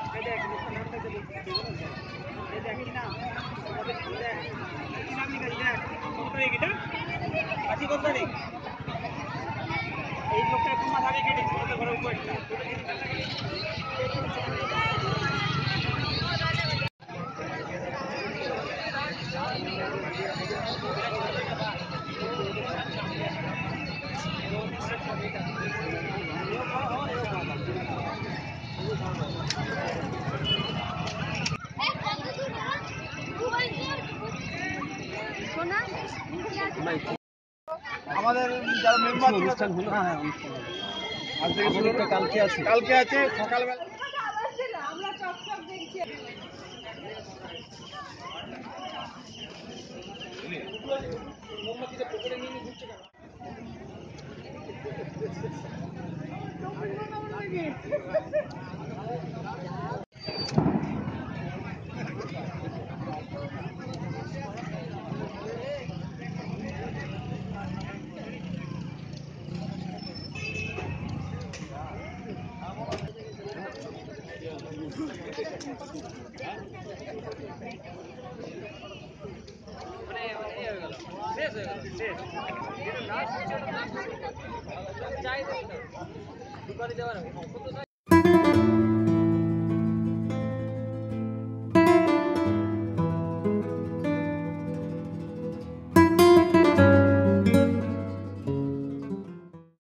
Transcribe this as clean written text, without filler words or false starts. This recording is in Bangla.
এই দেখ নামটা কি এই দেখ কি নাম দেখ কি নাম লিখা দেখ কত তারিখ এটা আজকে কত তারিখ এই লোকটা এক মাস আগে কেটেছে ওদের ঘরের উপরটা আমাদের যারা মেম্বার অনুষ্ঠান হলো হ্যাঁ অনুষ্ঠান হলো আজ থেকে শুরু কালকে আছে সকালবেলা আমরা চকচক দেখছি মোমবাতিটা পকেটে নিয়ে নিয়ে ঘুরছে কেন